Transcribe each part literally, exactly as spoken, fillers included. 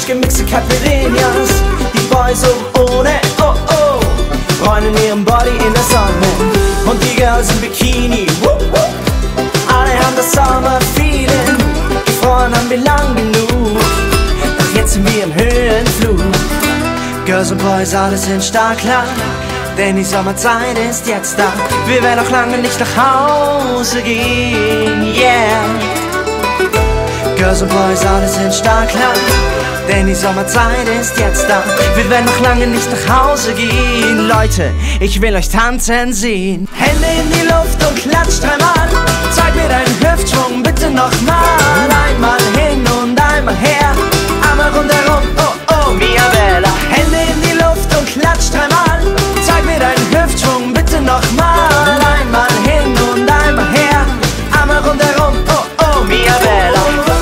gemixte Caipirinhas. Die Boys um ohne, oh oh, bräunen ihren Body in der Sonne. Und die Girls im Bikini, wup, wup. Alle haben das Sommer-Feeling. Gefroren haben wir lang genug, doch jetzt sind wir im Höhenflug. Girls und Boys, alle sind startklar, denn die Sommerzeit ist jetzt da. Wir werden auch lange nicht nach Hause gehen, yeah. Girls und Boys, alle sind startklar, denn die Sommerzeit ist jetzt da. Wir werden noch lange nicht nach Hause gehen. Leute, ich will euch tanzen sehen. Hände in die Luft und klatscht dreimal. Zeig mir deinen Hüftschwung, bitte nochmal. Einmal hin und einmal her, einmal rundherum, oh oh, Mia Bella. Hände in die Luft und klatscht dreimal. Zeig mir deinen Hüftschwung, bitte nochmal. Einmal hin und einmal her, einmal rundherum, oh oh, Mia Bella.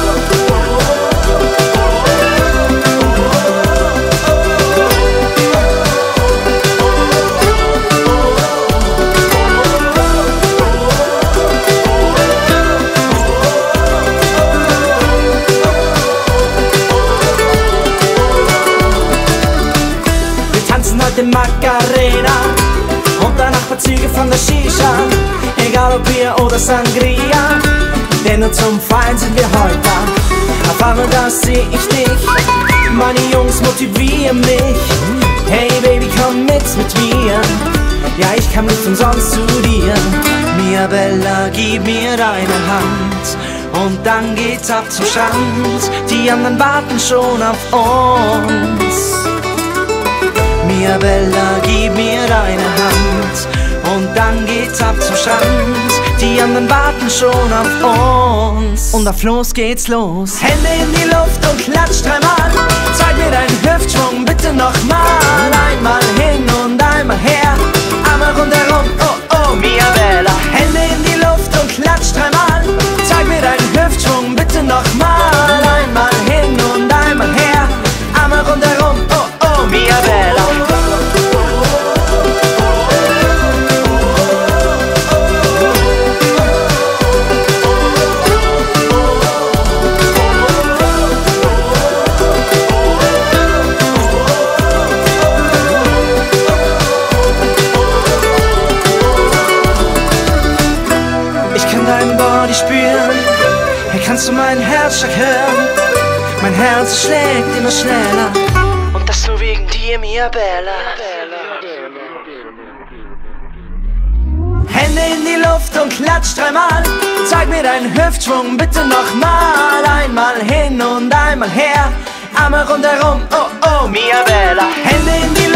Heute Macarena und danach paar Züge von der Shisha. Egal ob Bier oder Sangria, denn nur zum Feiern sind wir heute da. Auf einmal da seh ich dich, meine Jungs motivieren mich. Hey Baby, komm mit mit mir, ja ich kam nicht umsonst zu dir. Mia Bella, gib mir deine Hand und dann geht's ab zum Strand. Die anderen warten schon auf uns. Mia Bella, gib mir deine Hand und dann geht's ab zum Strand. Die anderen warten schon auf uns und auf los geht's los. Hände in die Luft und klatsch dreimal. Zeig mir deinen Hüftschwung, bitte nochmal. Einmal hin und einmal her, einmal rundherum, oh oh, Mia Bella. Hände in die Luft und klatsch dreimal. Zeig mir deinen Hüftschwung, bitte nochmal. Einmal hin und einmal her, einmal rundherum, oh oh, Mia Bella. Dein Body spüren, hey, kannst du meinen Herzschlag hören? Mein Herz schlägt immer schneller und das nur wegen dir, Mia Bella. Hände in die Luft und klatsch dreimal. Zeig mir deinen Hüftschwung, bitte nochmal. Einmal hin und einmal her, einmal rundherum, oh oh, Mia Bella. Hände in die Luft